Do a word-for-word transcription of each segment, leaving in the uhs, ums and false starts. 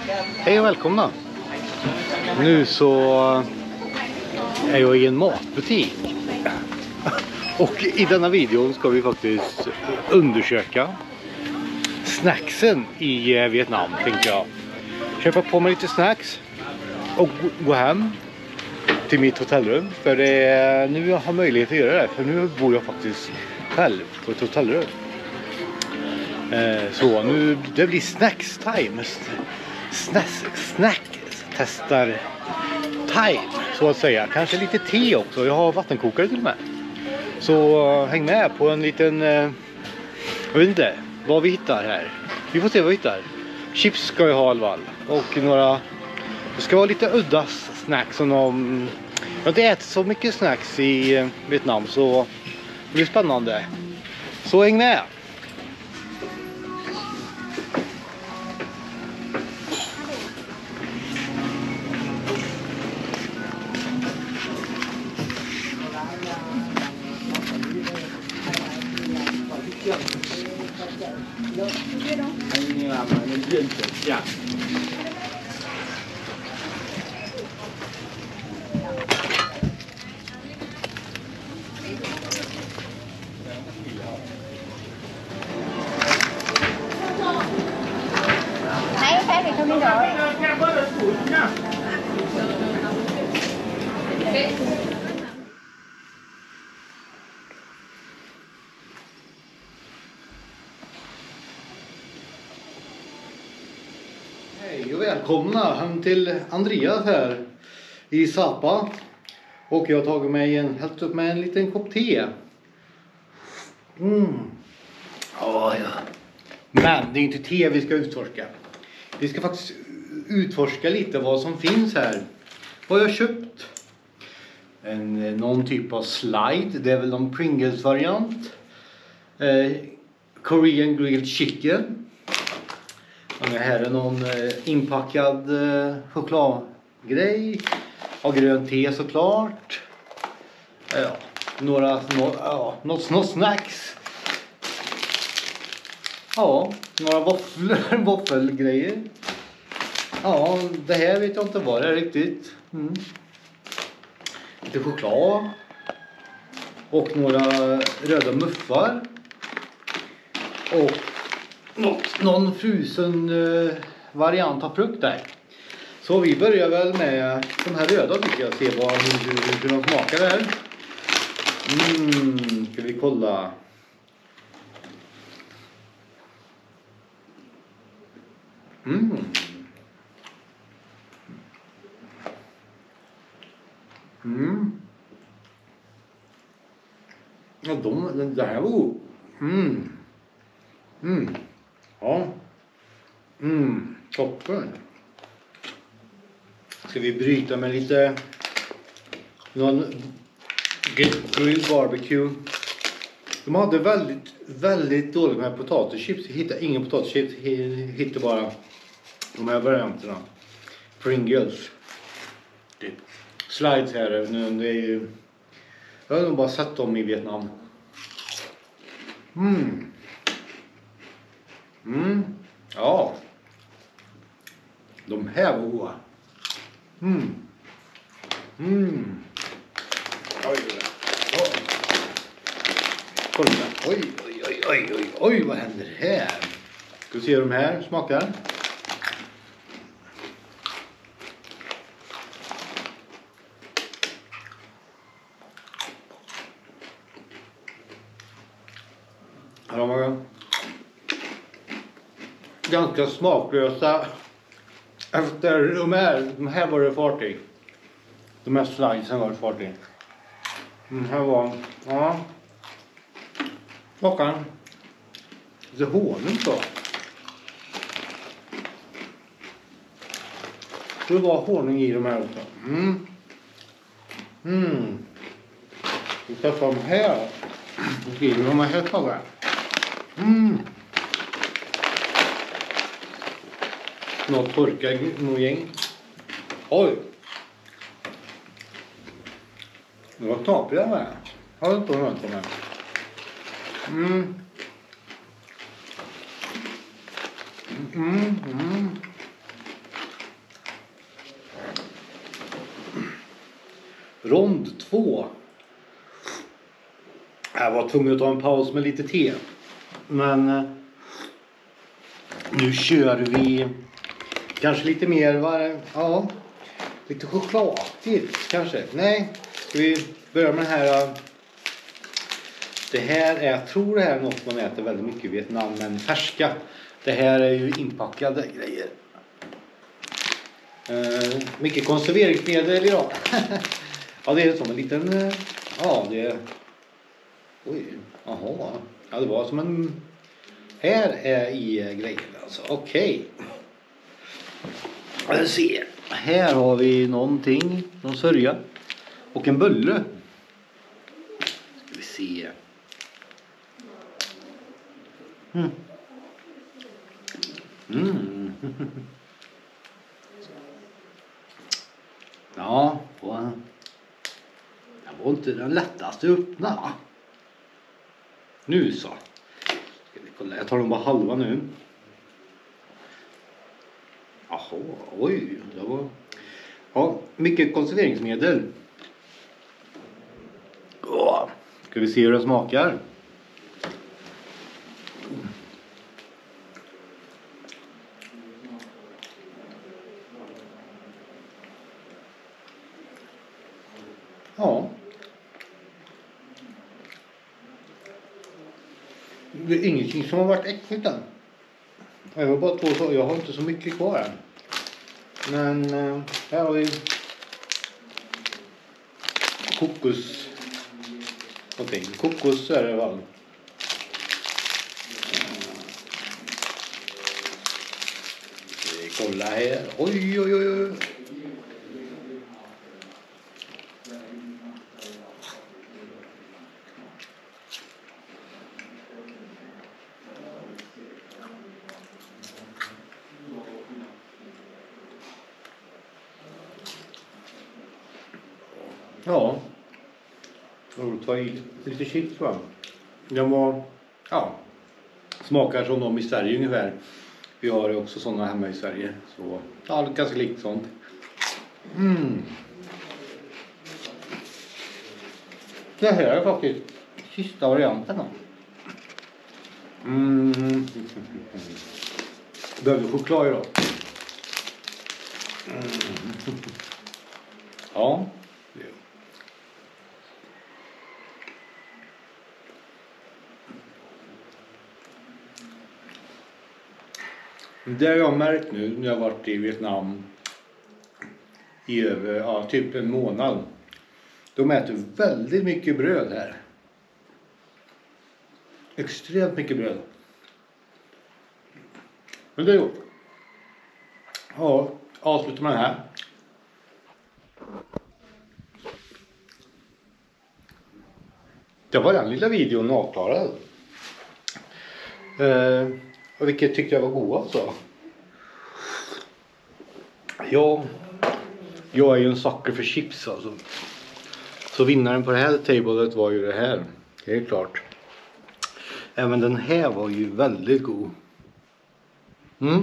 Hej och välkomna! Nu så är jag i en matbutik. Och i denna video ska vi faktiskt undersöka snacksen i Vietnam, tänkte jag. Köpa på mig lite snacks och gå hem till mitt hotellrum. För det är, nu jag har möjlighet att göra det. För nu bor jag faktiskt själv på ett hotellrum. Eh, så nu det blir snacks time. Snacks, snack testar time så att säga. Kanske lite te också. Jag har vattenkokare till och med. Så uh, häng med på en liten uh, jag vet inte vad vi hittar här. Vi får se vad vi hittar. Chips ska jag ha i alla fall. Och några, det ska vara lite udda snacks som de, jag har inte ätit så mycket snacks i uh, Vietnam, så det blir spännande. Så häng med. Anh làm nhân viên chuyển trả. Thấy cái thì không đi rồi. Hej och välkomna hem till Andreas här i Sapa. Och jag har tagit mig en, hällt upp med en liten kopp te. Mm. Oh, ja. Men det är inte te vi ska utforska. Vi ska faktiskt utforska lite vad som finns här. Vad jag har köpt. En, någon typ av slide. Det är väl någon Pringles variant. Eh, Korean grilled chicken. Och här är någon eh, inpackad eh, chokladgrej. Och grönt te såklart. Ja, några no, ja, något, något snacks. Ja, några våfflor, våffelgrejer. Ja, det här vet jag inte vad det är riktigt. Mm. Lite choklad. Och några röda muffar. Och något, någon frusen uh, variant av frukt där. Så vi börjar väl med de här röda, tycker jag. Se vad, hur, hur, hur de smakar där. Mm, ska vi kolla. Mm. Mm. Ja, de, den där var god. Mm. Mm. Ja. Mm. Toppen. Ska vi bryta med lite någon grill barbecue. De hade väldigt väldigt dåligt med potatischips. Jag hittade ingen potatischips. Jag hittade bara de här varianterna. Pringles. Typ. Slides här nu, det är ju, jag har nog bara sett dem i Vietnam. Mm. Mm. Ja. De här var goda. Mm. Mm. Oj, oj. Kolla. Oj, oj, oj, oj, oj, oj, vad händer här? Ska vi se hur de här smakar? De var ganska smaklösa. Efter de här, de här var det fart i. De här slidesen var det fart i. Den här var, ja. Smakar lite honung så. Det var honung i de här också. Mm. Mm. Vi testar de här. Vi skriver de här smakar. Mm. Något torkar nog gäng. Oj. Det var knapriga med. Har du inte hört om det? Mm. Mm, mm. rond två. Jag var tvungen att ta en paus med lite te. Men eh, nu kör vi kanske lite mer, var, ja, lite chokladaktigt kanske. Nej, ska vi börja med den här. Det här är, jag tror det här är något man äter väldigt mycket i Vietnam, men färska. Det här är ju inpackade grejer. Uh, mycket konserveringsmedel idag. Ja, det är som en liten, uh, ja det är, oj, jaha. Ja, det var som en, här är i uh, grejer alltså, okej. Okay. Jag ser, här har vi någonting, någon sörja och en bulle. Ska vi se. Mm. Mm. Ja, på, det var inte den lättaste att öppna, va? Nu så. Ska vi kolla, jag tar nog bara halva nu. Jaha, oj, det var, ja, mycket konserveringsmedel. Åh, ska vi se hur den smakar? Ja. Det är ingenting som har varit äckligt än. Jag var bara två så, jag har inte så mycket kvar än. Men äh, här har vi kokos. Någonting. Kokos är det väl. Vi kollar här. Oj oj oj oj. Ja, och ta i lite chips, va? Den var, ja, smakar som de i Sverige ungefär. Vi har ju också sådana hemma i Sverige. Så, ja, ganska likt sånt. Mm. Det här är faktiskt sista varianten. Mm. Behöver choklad idag. Mm. Ja. Det har jag märkt nu när jag har varit i Vietnam i över, ja, typ en månad. De äter väldigt mycket bröd här. Extremt mycket bröd. Men det är gjort. Ja, avslutar med det här. Det var den lilla videon avklarad. Eh, och vilket tyckte jag var god alltså. Ja, jag är ju en sucker för chips alltså. Så vinnaren på det här tablet var ju det här. Helt klart. Även den här var ju väldigt god. Mm.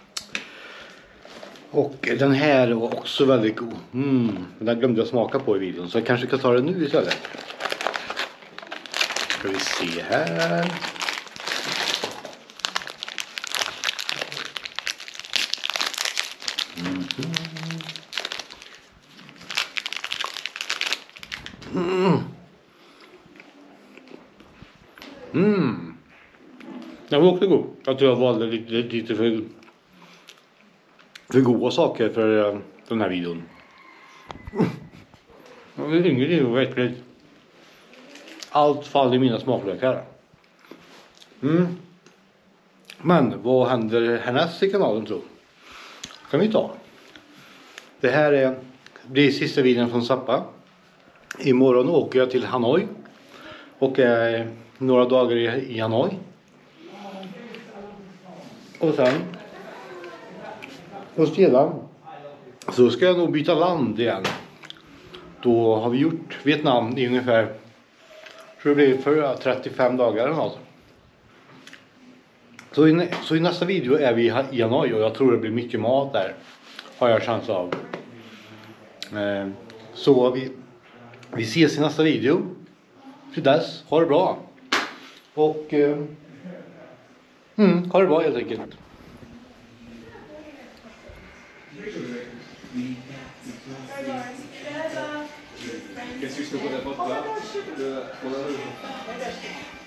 Och den här var också väldigt god. Mm. Den glömde jag smaka på i videon. Så jag kanske kan ta den nu istället. Ska vi se här. Mm. Mm. Mm. Den var också god. Jag tror jag valde lite, lite för, för goda saker för den här videon. Det är ingenting verkligen. Allt faller i mina smaklökar. Mm. Men vad händer härnäst i kanalen tror? Kan vi ta. Det här är, blir sista videon från Zappa. Imorgon åker jag till Hanoi. Och är några dagar i Hanoi. Och sen. Och sedan. Så ska jag nog byta land igen. Då har vi gjort Vietnam i ungefär. Tror det blir för trettiofem dagar eller något. Så i, så i nästa video är vi i Hanoi. Och jag tror det blir mycket mat där. Har jag chans av. Eh, så vi. Vi ses i nästa video. Till dess, ha det bra. Och eh, mm, ha det bra helt enkelt. Qu'est-ce que je te connais pas de toi?